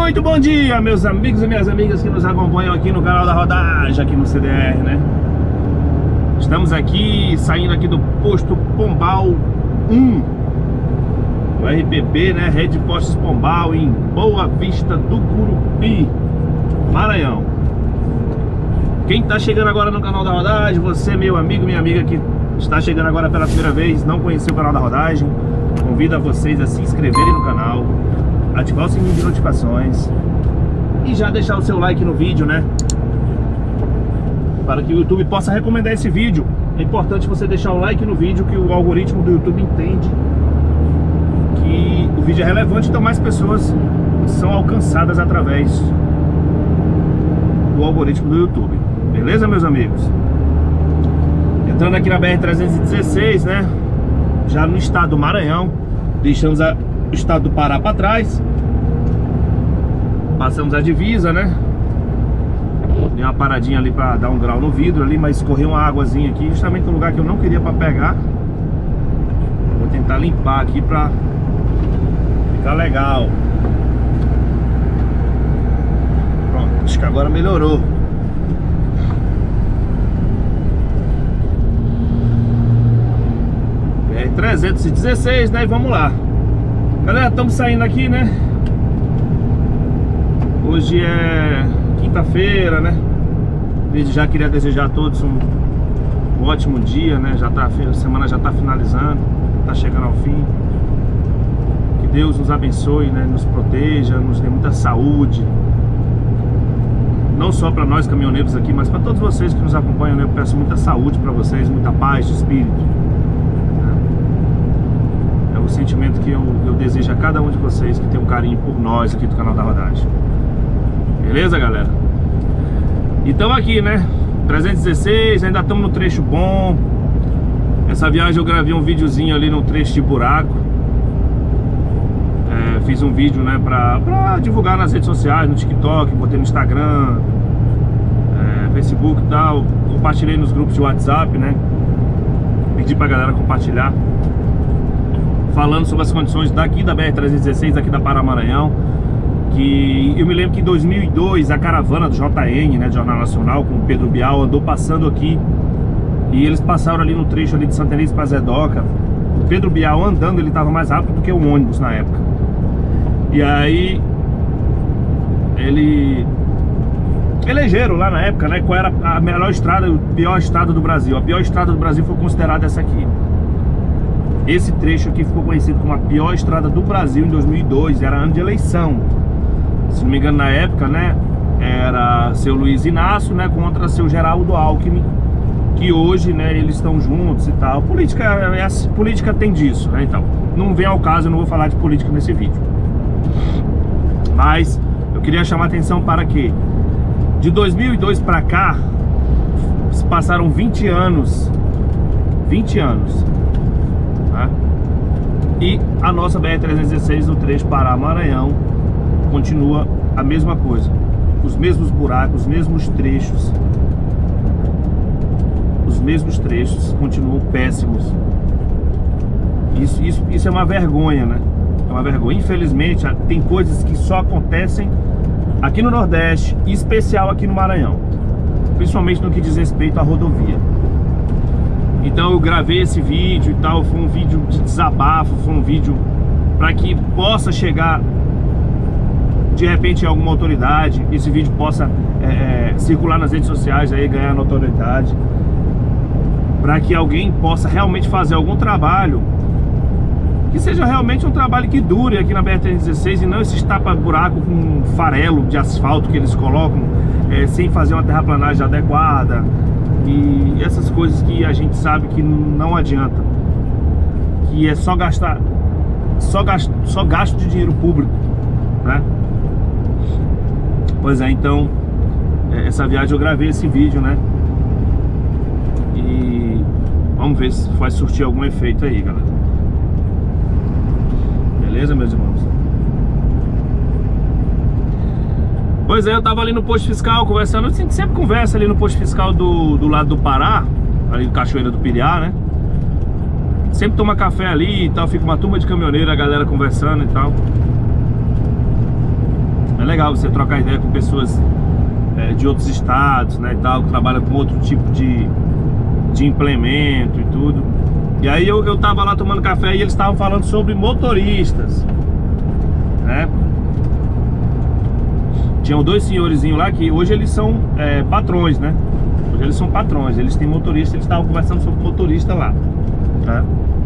Muito bom dia, meus amigos e minhas amigas que nos acompanham aqui no canal da Rodagem, aqui no CDR, né? Estamos aqui, saindo aqui do posto Pombal 1, o RPP, né? Rede Postos Pombal, em Boa Vista do Curupi, Maranhão. Quem está chegando agora no canal da Rodagem, você, meu amigo, minha amiga que está chegando agora pela primeira vez, não conheceu o canal da Rodagem, convido a vocês a se inscreverem no canal, ativar o sininho de notificações e já deixar o seu like no vídeo, né? Para que o YouTube possa recomendar esse vídeo. É importante você deixar o like no vídeo, que o algoritmo do YouTube entende que o vídeo é relevante, então mais pessoas são alcançadas através do algoritmo do YouTube. Beleza, meus amigos? Entrando aqui na BR-316, né? Já no estado do Maranhão. Deixamos o estado do Pará para trás. Passamos a divisa, né? Dei uma paradinha ali para dar um grau no vidro ali, mas escorreu uma águazinha aqui, justamente no lugar que eu não queria para pegar. Vou tentar limpar aqui para ficar legal. Pronto, acho que agora melhorou. BR-316, né? E vamos lá. Galera, estamos saindo aqui, né? Hoje é quinta-feira, né? Desde já queria desejar a todos um ótimo dia, né? A semana já está finalizando, está chegando ao fim. Que Deus nos abençoe, né? Nos proteja, nos dê muita saúde. Não só para nós caminhoneiros aqui, mas para todos vocês que nos acompanham, né? Eu peço muita saúde para vocês, muita paz de espírito. É o sentimento que eu desejo a cada um de vocês que tem um carinho por nós aqui do canal da Rodagem. Beleza, galera? E estamos aqui, né? 316, ainda estamos no trecho bom. Essa viagem eu gravei um videozinho ali no trecho de buraco. Fiz um vídeo, né, pra divulgar nas redes sociais, no TikTok, botei no Instagram, Facebook e tal. Compartilhei nos grupos de WhatsApp, né? Pedi pra galera compartilhar, falando sobre as condições daqui da BR-316, aqui da Pará Maranhão. Que eu me lembro que em 2002 a caravana do JN, né, do Jornal Nacional, com o Pedro Bial, andou passando aqui. E eles passaram ali no trecho ali de Santa Inês para Zedoca. O Pedro Bial andando, ele estava mais rápido do que o ônibus na época. E aí ele elegeram lá na época, né, qual era a melhor estrada, o pior estado do Brasil. A pior estrada do Brasil foi considerada essa aqui. Esse trecho aqui ficou conhecido como a pior estrada do Brasil em 2002, era ano de eleição. Se não me engano, na época, né, era seu Luiz Inácio, né, contra seu Geraldo Alckmin, que hoje, né, eles estão juntos e tal. Política tem disso, né, então não vem ao caso, eu não vou falar de política nesse vídeo. Mas eu queria chamar a atenção para que de 2002 para cá se passaram 20 anos. 20 anos. E a nossa BR-316 no trecho Pará-Maranhão continua a mesma coisa. Os mesmos buracos, os mesmos trechos. Os mesmos trechos continuam péssimos. Isso é uma vergonha, né? É uma vergonha. Infelizmente, tem coisas que só acontecem aqui no Nordeste, em especial aqui no Maranhão. Principalmente no que diz respeito à rodovia. Então eu gravei esse vídeo e tal, foi um vídeo de desabafo, foi um vídeo para que possa chegar de repente em alguma autoridade, esse vídeo possa circular nas redes sociais, aí ganhar notoriedade, para que alguém possa realmente fazer algum trabalho que seja realmente um trabalho que dure aqui na BR-316 e não esses tapa-buraco com farelo de asfalto que eles colocam sem fazer uma terraplanagem adequada. E essas coisas que a gente sabe que não adianta, que é só gasto de dinheiro público, né? Pois é, então essa viagem eu gravei esse vídeo, né? E vamos ver se vai surtir algum efeito aí, galera. Beleza, meus irmãos? Pois é, eu tava ali no posto fiscal conversando. A gente sempre conversa ali no posto fiscal do lado do Pará, ali do Cachoeira do Piriá, né? Sempre toma café ali e tal, fica uma turma de caminhoneiro, a galera conversando e tal. É legal você trocar ideia com pessoas de outros estados, né, e tal, que trabalham com outro tipo de implemento e tudo. E aí eu tava lá tomando café e eles estavam falando sobre motoristas, né? Tinham dois senhorizinhos lá que hoje eles são patrões, né? Hoje eles são patrões, eles têm motorista, eles estavam conversando sobre motorista lá, tá?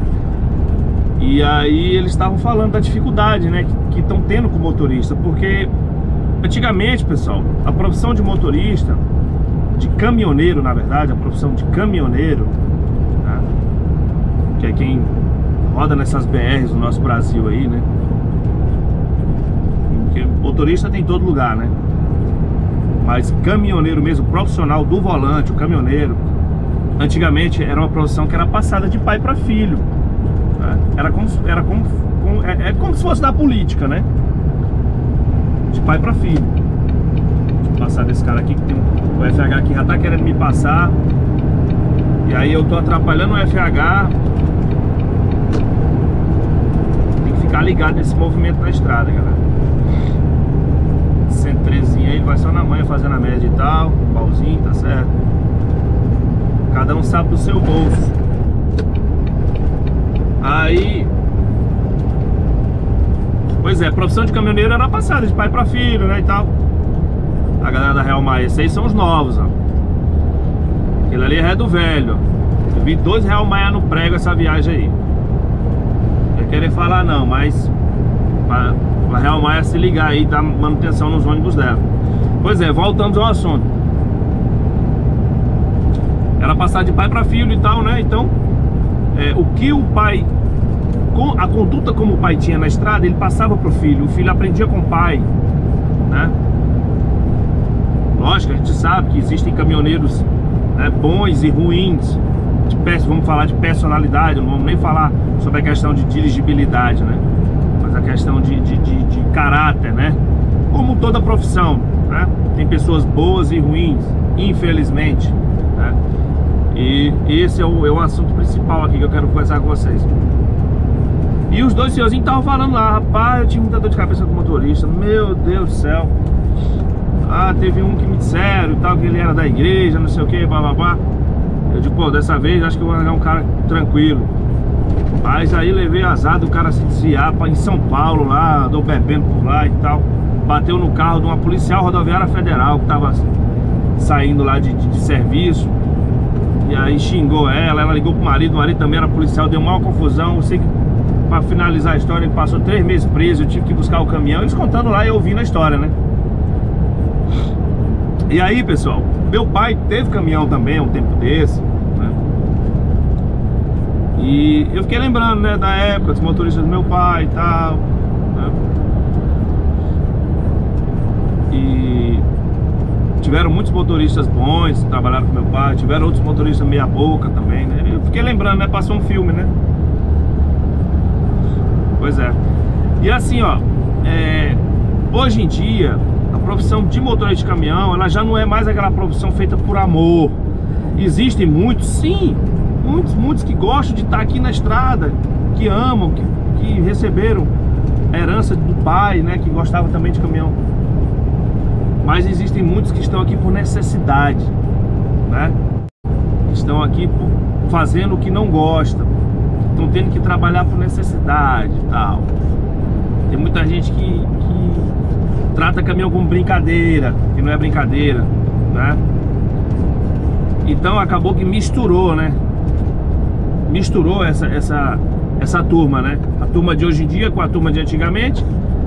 E aí eles estavam falando da dificuldade, né, que estão tendo com motorista, porque antigamente, pessoal, a profissão de motorista, de caminhoneiro, na verdade, a profissão de caminhoneiro, né, que é quem roda nessas BRs do nosso Brasil aí, né? Porque motorista tem em todo lugar, né? Mas caminhoneiro mesmo, profissional do volante, o caminhoneiro, antigamente era uma profissão que era passada de pai para filho, né? É como se fosse da política, né? De pai para filho. Deixa eu passar desse cara aqui que tem o FH que já tá querendo me passar. E aí eu tô atrapalhando o FH. Tem que ficar ligado nesse movimento na estrada, galera. 113 aí, ele vai só na manhã fazendo a média e tal, pauzinho, tá certo? Cada um sabe do seu bolso. Aí, pois é, profissão de caminhoneiro era passada de pai pra filho, né, e tal. A galera da Real Maia, esses aí são os novos, ó. Aquele ali é do velho, ó. Eu vi 2 Real Maia no prego essa viagem aí. Não ia querer falar não, mas a Real Maia se ligar aí, dar manutenção nos ônibus dela. Pois é, voltamos ao assunto. Era passar de pai para filho e tal, né? Então, o que o pai, a conduta como o pai tinha na estrada, ele passava pro filho. O filho aprendia com o pai, né? Lógico, a gente sabe que existem caminhoneiros, né, bons e ruins, vamos falar de personalidade, não vamos nem falar sobre a questão de dirigibilidade, né? Mas a questão de caráter, né? Como toda profissão, né? Tem pessoas boas e ruins, infelizmente, né? E esse é o assunto principal aqui que eu quero conversar com vocês. E os dois senhorzinhos estavam falando lá, rapaz, eu tive muita dor de cabeça com o motorista, meu Deus do céu. Ah, teve um que me disseram e tal, que ele era da igreja, não sei o que, bababá. Eu digo, pô, dessa vez acho que eu vou arranjar um cara tranquilo. Mas aí levei azar do cara se desviar em São Paulo lá, andou bebendo por lá e tal. Bateu no carro de uma policial rodoviária federal que tava saindo lá de serviço. E aí xingou ela ligou pro marido, o marido também era policial, deu maior confusão. Eu sei que pra finalizar a história ele passou 3 meses preso, eu tive que buscar o caminhão. Eles contando lá e eu ouvindo a história, né? E aí, pessoal, meu pai teve caminhão também, um tempo desse, né? E eu fiquei lembrando, né, da época dos motoristas do meu pai e tal, né? E tiveram muitos motoristas bons, trabalharam com meu pai. Tiveram outros motoristas meia boca também, né? Eu fiquei lembrando, né, passou um filme, né? Pois é. E assim, ó, hoje em dia a profissão de motorista de caminhão, ela já não é mais aquela profissão feita por amor. Existem muitos, sim, muitos que gostam de estar aqui na estrada, que amam, que receberam a herança do pai, né, que gostava também de caminhão. Mas existem muitos que estão aqui por necessidade, né? Estão aqui fazendo o que não gostam, estão tendo que trabalhar por necessidade e tal. Tem muita gente que trata caminhão como brincadeira, que não é brincadeira, né? Então acabou que misturou, né? Misturou essa turma, né? A turma de hoje em dia com a turma de antigamente.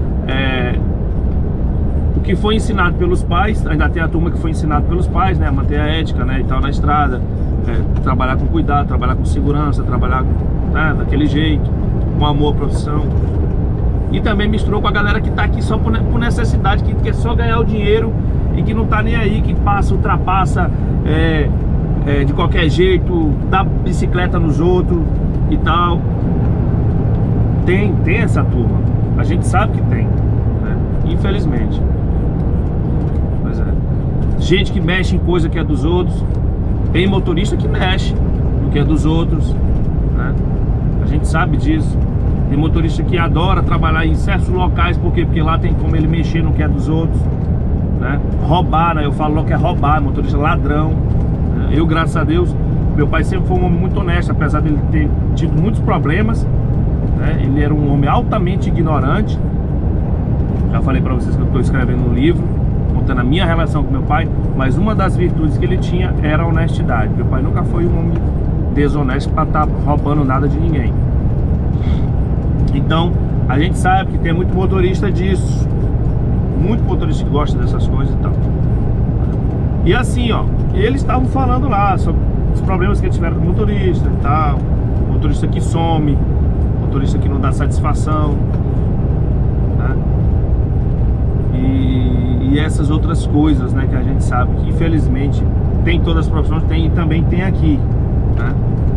O que foi ensinado pelos pais, ainda tem a turma que foi ensinado pelos pais, né? Manter a ética, né? E tal na estrada, trabalhar com cuidado, trabalhar com segurança, trabalhar, né, daquele jeito, com amor à profissão. E também misturou com a galera que tá aqui só por necessidade, que quer só ganhar o dinheiro e que não tá nem aí, que ultrapassa de qualquer jeito, dá bicicleta nos outros e tal. Tem essa turma, a gente sabe que tem, né? Infelizmente. Pois é. Gente que mexe em coisa que é dos outros. Tem motorista que mexe no que é dos outros, né? A gente sabe disso. Tem motorista que adora trabalhar em certos locais, por quê? Porque lá tem como ele mexer no que é dos outros, né? Roubar, né? Eu falo logo que é roubar, motorista ladrão, né? Eu, graças a Deus, meu pai sempre foi um homem muito honesto, apesar dele ter tido muitos problemas, né? Ele era um homem altamente ignorante. Já falei pra vocês que eu estou escrevendo um livro contando a minha relação com meu pai, mas uma das virtudes que ele tinha era a honestidade. Meu pai nunca foi um homem desonesto para estar roubando nada de ninguém. Então, a gente sabe que tem muito motorista disso, muito motorista que gosta dessas coisas e tal. E assim, ó, eles estavam falando lá sobre os problemas que eles tiveram com o motorista e tal, motorista que some, motorista que não dá satisfação, né? E essas outras coisas, né, que a gente sabe que infelizmente tem em todas as profissões, tem e também tem aqui, né?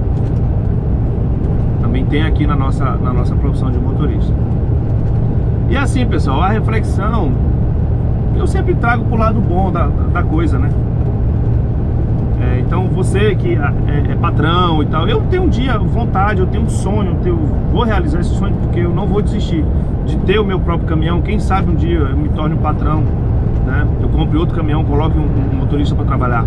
Também tem aqui na nossa profissão de motorista. E assim, pessoal, a reflexão eu sempre trago pro lado bom da coisa, né? Então você que é patrão e tal, eu tenho um dia vontade, eu tenho um sonho, vou realizar esse sonho, porque eu não vou desistir de ter o meu próprio caminhão. Quem sabe um dia eu me torne um patrão, né? Eu compre outro caminhão, coloque um motorista para trabalhar.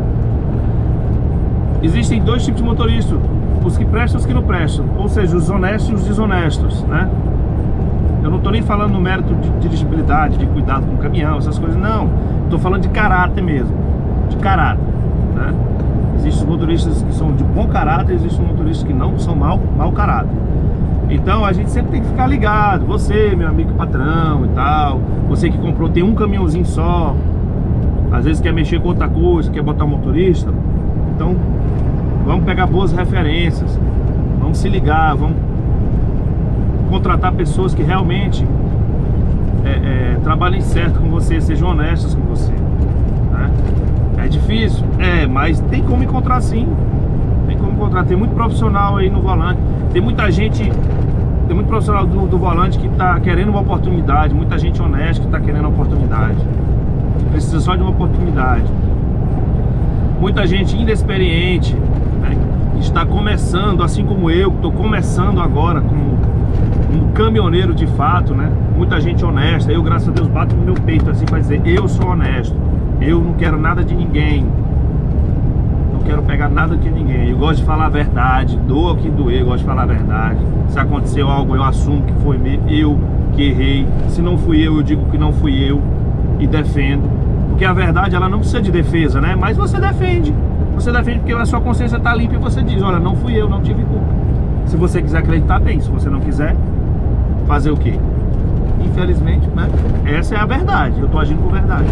Existem dois tipos de motoristas, os que prestam e os que não prestam, ou seja, os honestos e os desonestos, né? Eu não estou nem falando no mérito de dirigibilidade, de cuidado com o caminhão, essas coisas, não. Estou falando de caráter mesmo, de caráter, né? Existem motoristas que são de bom caráter, existem motoristas que não são mau caráter. Então a gente sempre tem que ficar ligado. Você, meu amigo patrão e tal, você que comprou, tem um caminhãozinho só, às vezes quer mexer com outra coisa, quer botar um motorista. Então vamos pegar boas referências, vamos se ligar, vamos contratar pessoas que realmente trabalhem certo com você, sejam honestas com você, né? É difícil? Mas tem como encontrar sim. Tem como encontrar, tem muito profissional aí no volante. Tem muita gente, tem muito profissional do volante que está querendo uma oportunidade. Muita gente honesta que está querendo uma oportunidade, que precisa só de uma oportunidade. Muita gente inexperiente, né, que está começando, assim como eu, que estou começando agora como um caminhoneiro de fato, né? Muita gente honesta. Eu, graças a Deus, bato no meu peito assim para dizer, eu sou honesto, eu não quero nada de ninguém, não quero pegar nada de ninguém, eu gosto de falar a verdade, doa o que doer, eu gosto de falar a verdade. Se aconteceu algo, eu assumo que foi eu que errei. Se não fui eu digo que não fui eu e defendo, porque a verdade, ela não precisa de defesa, né? Mas você defende porque a sua consciência está limpa e você diz, olha, não fui eu, não tive culpa. Se você quiser acreditar, bem. Se você não quiser, fazer o quê? Infelizmente, né? Essa é a verdade. Eu estou agindo por verdade.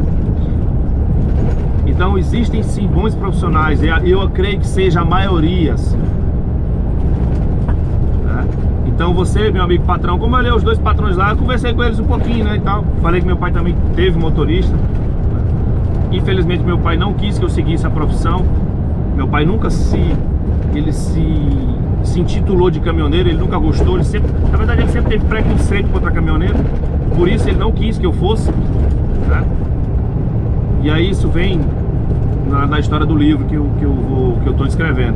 Então existem sim bons profissionais. Eu creio que seja a maioria, sim, né? Então você, meu amigo patrão, como eu olhei os dois patrões lá, eu conversei com eles um pouquinho, né, e tal. Falei que meu pai também teve motorista, né? Infelizmente meu pai não quis que eu seguisse a profissão. Meu pai nunca se intitulou de caminhoneiro, ele nunca gostou, na verdade ele sempre teve preconceito contra caminhoneiro, por isso ele não quis que eu fosse, né? E aí isso vem na história do livro que eu estou escrevendo.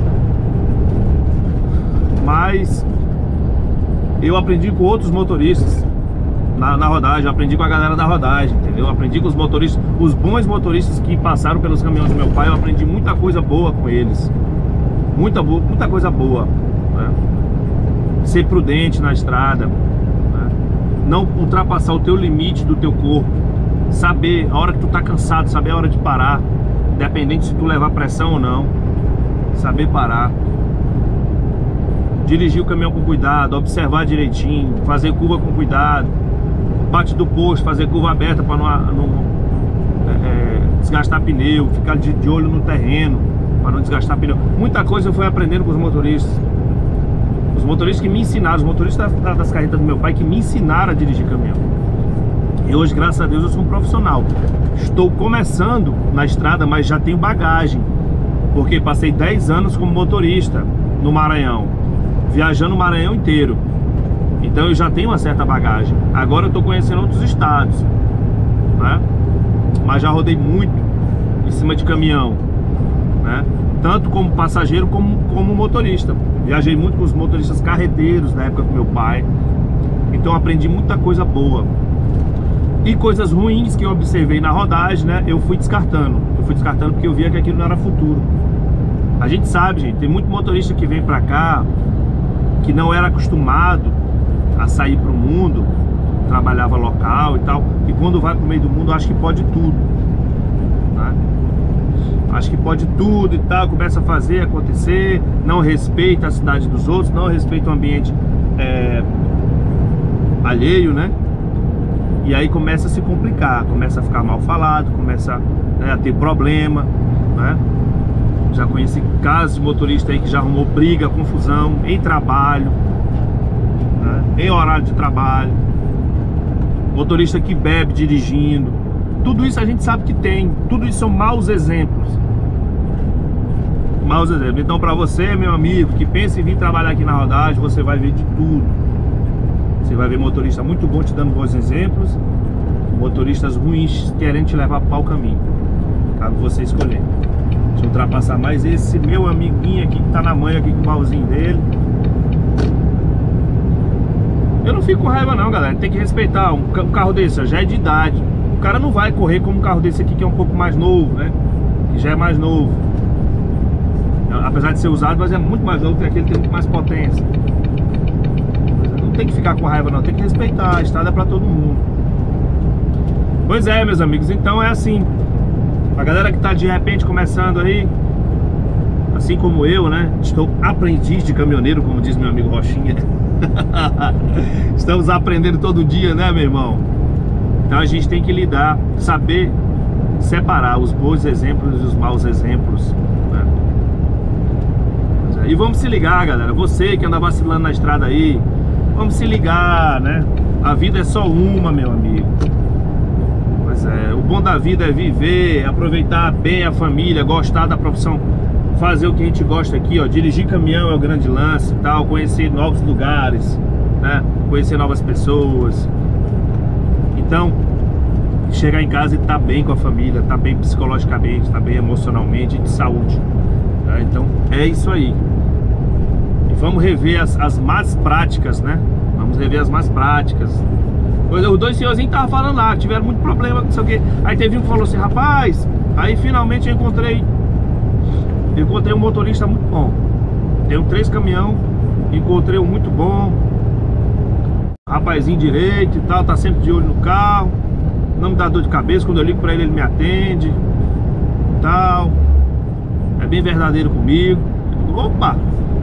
Mas eu aprendi com outros motoristas na rodagem, eu aprendi com a galera da rodagem, entendeu? Eu aprendi com os motoristas, os bons motoristas que passaram pelos caminhões do meu pai. Eu aprendi muita coisa boa com eles, muita coisa boa, né? Ser prudente na estrada, né? Não ultrapassar o teu limite do teu corpo, saber a hora que tu tá cansado, saber a hora de parar, independente se tu levar pressão ou não, saber parar, dirigir o caminhão com cuidado, observar direitinho, fazer curva com cuidado, bate do posto, fazer curva aberta para não desgastar pneu, ficar de olho no terreno para não desgastar pneu. Muita coisa eu fui aprendendo com os motoristas. Os motoristas que me ensinaram, os motoristas das carretas do meu pai que me ensinaram a dirigir caminhão. E hoje, graças a Deus, eu sou um profissional. Estou começando na estrada, mas já tenho bagagem, porque passei 10 anos como motorista no Maranhão, viajando o Maranhão inteiro. Então eu já tenho uma certa bagagem. Agora eu estou conhecendo outros estados, né? Mas já rodei muito em cima de caminhão. né? Tanto como passageiro como motorista. Viajei muito com os motoristas carreteiros na época com meu pai. Então aprendi muita coisa boa. E coisas ruins que eu observei na rodagem, né? Eu fui descartando. Porque eu via que aquilo não era futuro. A gente sabe, gente, tem muito motorista que vem pra cá que não era acostumado a sair pro mundo, trabalhava local e tal, e quando vai pro meio do mundo acha que pode tudo, né? Acha que pode tudo e tal, começa a fazer, acontecer, não respeita a cidade dos outros, não respeita o ambiente alheio, né? E aí começa a se complicar, começa a ficar mal falado, começa, né, a ter problema, né? Já conheci casos de motorista aí que já arrumou briga, confusão em trabalho, né? Em horário de trabalho. Motorista que bebe dirigindo. Tudo isso a gente sabe que tem. Tudo isso são maus exemplos. Maus exemplos. Então pra você, meu amigo, que pensa em vir trabalhar aqui na rodagem, você vai ver de tudo. Você vai ver motorista muito bom te dando bons exemplos, motoristas ruins querendo te levar para o caminho. Cabe você escolher. Deixa eu ultrapassar mais esse meu amiguinho aqui que tá na manha aqui com o baúzinho dele. Eu não fico com raiva não, galera. Tem que respeitar. Um carro desse já é de idade. O cara não vai correr como um carro desse aqui que é um pouco mais novo, né? Que já é mais novo. Apesar de ser usado, mas é muito mais novo que aquele, tem muito mais potência. Não tem que ficar com raiva não, tem que respeitar. A estrada é pra todo mundo. Pois é, meus amigos, então é assim. A galera que tá de repente começando aí, assim como eu, né? Estou aprendiz de caminhoneiro, como diz meu amigo Rochinha. Estamos aprendendo todo dia, né, meu irmão? Então a gente tem que lidar, saber separar os bons exemplos e os maus exemplos, né? E vamos se ligar, galera. Você que anda vacilando na estrada aí, vamos se ligar, né? A vida é só uma, meu amigo. Pois é, o bom da vida é viver, aproveitar bem a família, gostar da profissão, fazer o que a gente gosta aqui, ó. Dirigir caminhão é o grande lance e tal, conhecer novos lugares, né? Conhecer novas pessoas. Então, chegar em casa e estar bem com a família, estar bem psicologicamente, estar bem emocionalmente e de saúde, tá? Então, é isso aí. E vamos rever as más práticas, né? Vamos rever as más práticas. Os dois senhorzinhos estavam falando lá, tiveram muito problema, não sei o que. Aí teve um que falou assim, rapaz, aí finalmente eu encontrei um motorista muito bom. Tenho 3 caminhão, encontrei um muito bom, rapazinho direito e tal, tá sempre de olho no carro, não me dá dor de cabeça, quando eu ligo pra ele, ele me atende e tal, é bem verdadeiro comigo. Opa!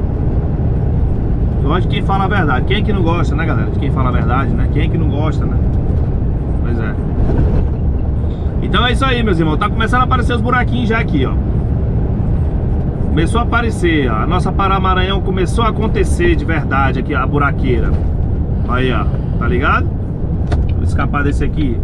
Eu gosto de quem fala a verdade. Quem é que não gosta, né, galera? De quem fala a verdade, né? Quem é que não gosta, né? Pois é. Então é isso aí, meus irmãos. Tá começando a aparecer os buraquinhos já aqui, ó. Começou a aparecer, ó. A nossa Pará-Maranhão começou a acontecer de verdade aqui, a buraqueira. Aí, ó. Tá ligado? Vou escapar desse aqui.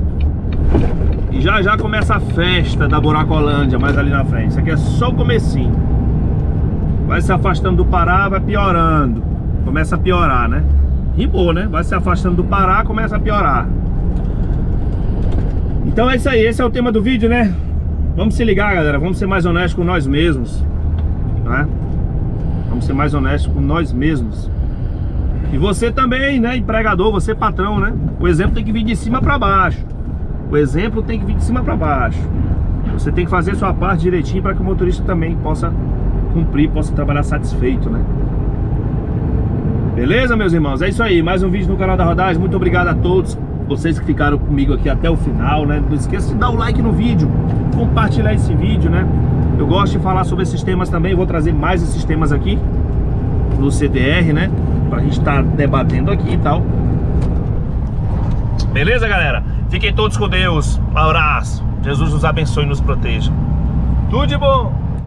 E já começa a festa da Buracolândia, mais ali na frente. Isso aqui é só o comecinho. Vai se afastando do Pará, vai piorando. Começa a piorar, né? Rimou, né? Vai se afastando do Pará, começa a piorar. Então é isso aí, esse é o tema do vídeo, né? Vamos se ligar, galera. Vamos ser mais honestos com nós mesmos, né? Vamos ser mais honestos com nós mesmos. E você também, né? Empregador, você patrão, né? O exemplo tem que vir de cima pra baixo. O exemplo tem que vir de cima pra baixo. Você tem que fazer a sua parte direitinho para que o motorista também possa cumprir, possa trabalhar satisfeito, né? Beleza, meus irmãos? É isso aí, mais um vídeo no canal da Rodagem. Muito obrigado a todos vocês que ficaram comigo aqui até o final, né? Não esqueça de dar o like no vídeo, compartilhar esse vídeo, né? Eu gosto de falar sobre esses temas também, vou trazer mais esses temas aqui no CDR, né? Pra gente estar debatendo aqui e tal. Beleza, galera? Fiquem todos com Deus. Um abraço. Jesus nos abençoe e nos proteja. Tudo de bom!